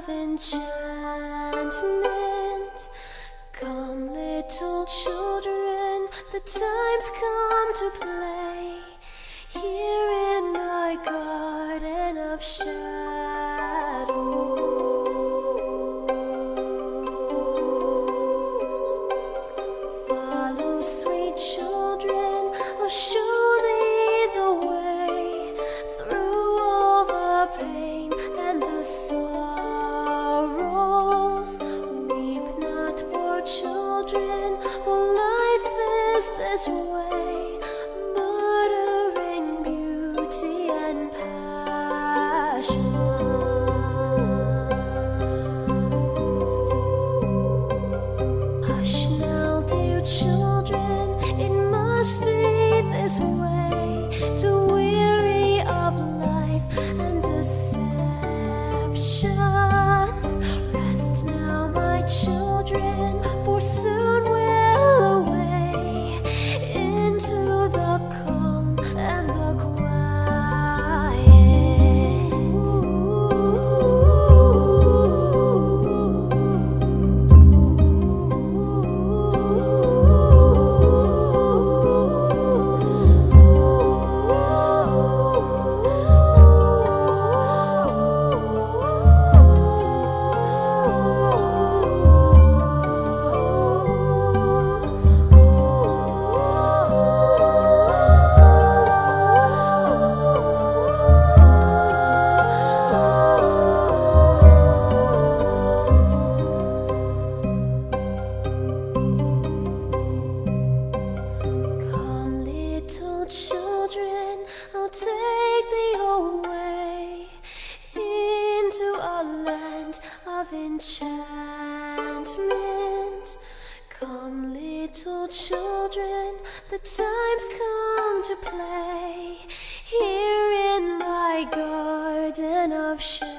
of enchantment. Come, little children, the time's come to play here in my garden of shadows. Follow, sweet children, I'll show thee the way through all the pain and the sorrows. Weep not, poor children, for life is this way, murdering beauty and passion. Hush now, dear children, it must be this way, to weary of life and deceptions. Rest now, my children, for soon we'll away into the calm and the quiet. Come, little children, I'll take thee away into a land of enchantment. Come, little children, the time's come to play here in my garden of shadows.